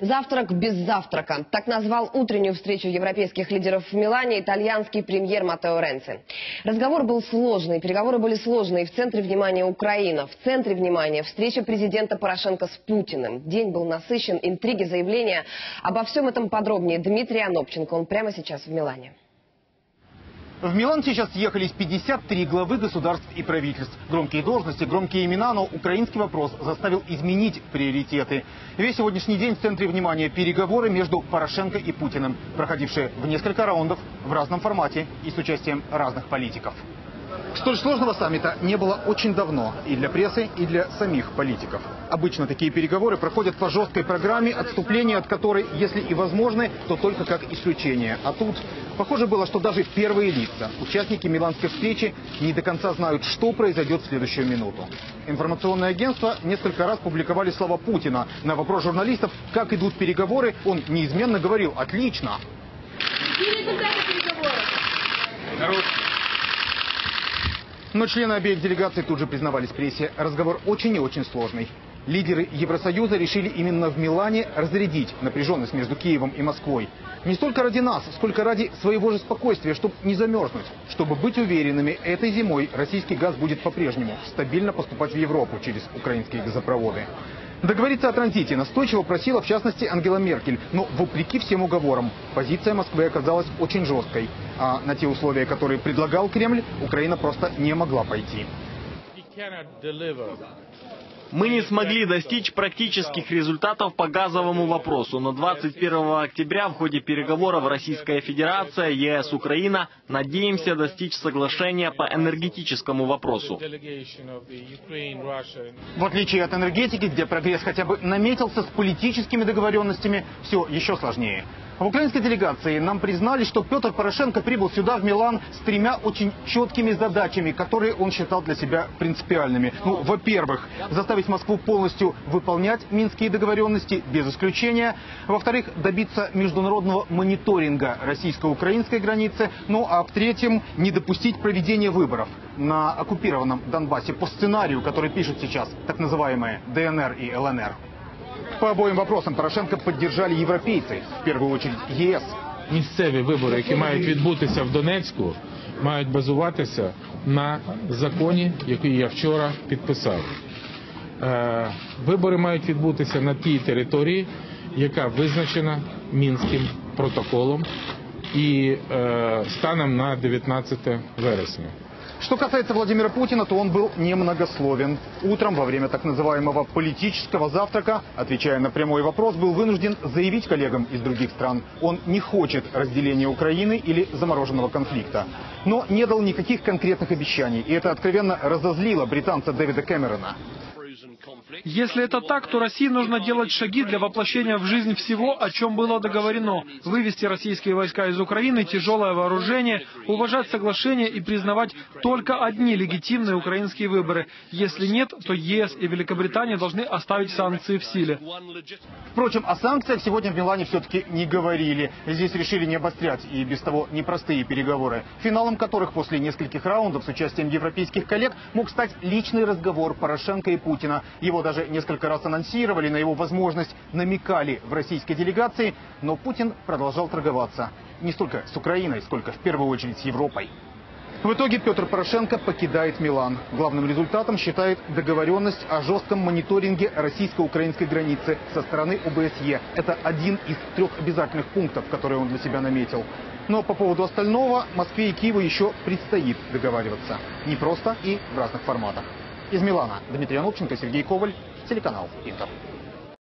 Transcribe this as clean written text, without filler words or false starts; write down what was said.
Завтрак без завтрака. Так назвал утреннюю встречу европейских лидеров в Милане итальянский премьер Маттео Ренци. Разговор был сложный, переговоры были сложные. В центре внимания Украина. В центре внимания встреча президента Порошенко с Путиным. День был насыщен, интриги, заявления. Обо всем этом подробнее Дмитрий Анопченко. Он прямо сейчас в Милане. В Милан сейчас съехались 53 главы государств и правительств. Громкие должности, громкие имена, но украинский вопрос заставил изменить приоритеты. Весь сегодняшний день в центре внимания переговоры между Порошенко и Путиным, проходившие в несколько раундов, в разном формате и с участием разных политиков. Столь сложного саммита не было очень давно и для прессы, и для самих политиков. Обычно такие переговоры проходят по жесткой программе, отступления от которой, если и возможны, то только как исключение. А тут похоже было, что даже первые лица, участники миланской встречи, не до конца знают, что произойдет в следующую минуту. Информационные агентства несколько раз публиковали слова Путина. На вопрос журналистов, как идут переговоры, он неизменно говорил: «Отлично». Но члены обеих делегаций тут же признавались прессе: разговор очень и очень сложный. Лидеры Евросоюза решили именно в Милане разрядить напряженность между Киевом и Москвой. Не столько ради нас, сколько ради своего же спокойствия, чтобы не замерзнуть. Чтобы быть уверенными, этой зимой российский газ будет по-прежнему стабильно поступать в Европу через украинские газопроводы. Договориться о транзите настойчиво просила, в частности, Ангела Меркель. Но, вопреки всем уговорам, позиция Москвы оказалась очень жесткой. А на те условия, которые предлагал Кремль, Украина просто не могла пойти. Мы не смогли достичь практических результатов по газовому вопросу, но 21 октября в ходе переговоров Российская Федерация, ЕС, Украина надеемся достичь соглашения по энергетическому вопросу. В отличие от энергетики, где прогресс хотя бы наметился, с политическими договоренностями все еще сложнее. В украинской делегации нам признали, что Петр Порошенко прибыл сюда, в Милан, с тремя очень четкими задачами, которые он считал для себя принципиальными. Во-первых, заставить Москву полностью выполнять минские договоренности без исключения. Во-вторых, добиться международного мониторинга российско-украинской границы. Ну а в-третьем, не допустить проведения выборов на оккупированном Донбассе по сценарию, который пишут сейчас так называемые ДНР и ЛНР. По обоим вопросам Порошенко поддержали европейцы, в первую очередь ЕС. Місцеві вибори, які мають відбутися в Донецьку, мають базуватися на законі, який я вчора підписав. Вибори мають відбутися на тій території, яка визначена Мінським протоколом і станом на 19 вересня. Что касается Владимира Путина, то он был немногословен. Утром, во время так называемого политического завтрака, отвечая на прямой вопрос, был вынужден заявить коллегам из других стран: он не хочет разделения Украины или замороженного конфликта. Но не дал никаких конкретных обещаний, и это откровенно разозлило британца Дэвида Кэмерона. Если это так, то России нужно делать шаги для воплощения в жизнь всего, о чем было договорено. Вывести российские войска из Украины, тяжелое вооружение, уважать соглашения и признавать только одни легитимные украинские выборы. Если нет, то ЕС и Великобритания должны оставить санкции в силе. Впрочем, о санкциях сегодня в Милане все-таки не говорили. Здесь решили не обострять и без того непростые переговоры, финалом которых после нескольких раундов с участием европейских коллег мог стать личный разговор Порошенко и Путина. Его даже несколько раз анонсировали, на его возможность намекали в российской делегации, но Путин продолжал торговаться. Не столько с Украиной, сколько в первую очередь с Европой. В итоге Петр Порошенко покидает Милан. Главным результатом считает договоренность о жестком мониторинге российско-украинской границы со стороны ОБСЕ. Это один из 3 обязательных пунктов, которые он для себя наметил. Но по поводу остального Москве и Киеву еще предстоит договариваться. Непросто и в разных форматах. Из Милана Дмитрий Анопченко, Сергей Коваль, телеканал Интер.